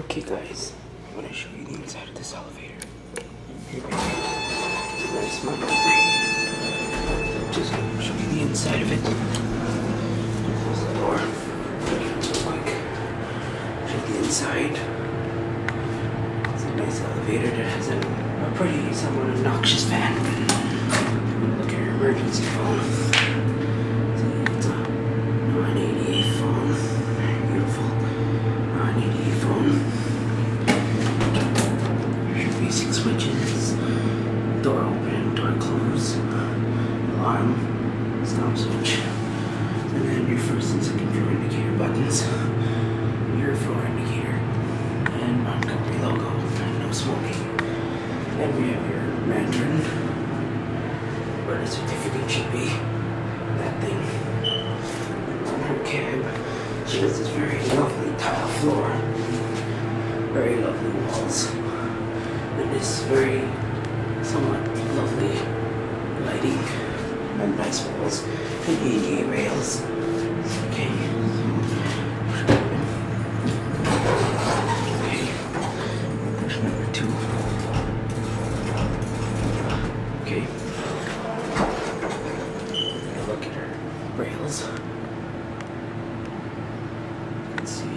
Okay guys, I'm gonna show you the inside of this elevator. Here we go. It's a nice model. Just gonna show you the inside of it. Close the door. Real quick. Show you the inside. It's a nice elevator that has a pretty, somewhat obnoxious fan. Look at your emergency phone. See, it's a 988 phone. Beautiful 988 phone. Basic switches, door open, door close, alarm, stop switch, and then your first and second floor indicator buttons, your floor indicator, and Montgomery logo, and no smoking. Then we have your Mandarin, where the certificate should be, that thing. And on her cab, she has this very lovely tile floor, very lovely walls. And this very somewhat lovely lighting and nice walls and ADA rails. Okay. Okay. Push number 2. Okay. Now look at her rails. You can see.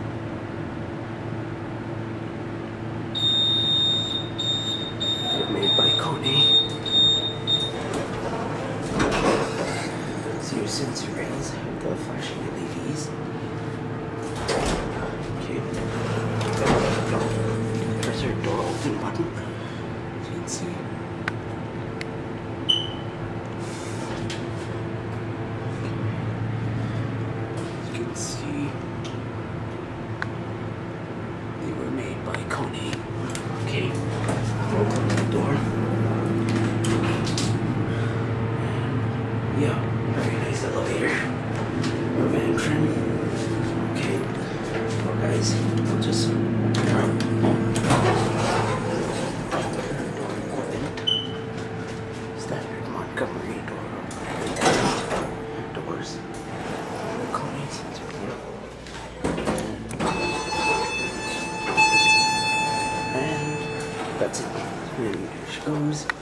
Made by Kone. So your sensor rails have the flashing LEDs. Okay. Press our door open button. As you can see. As you can see, they were made by Kone. Okay. Open the door. And yeah, very nice elevator. Or Mandarin. Okay. Well guys, I'll just door equipment. Standard Montgomery doors. Cloning sensor. And that's it. And here she goes.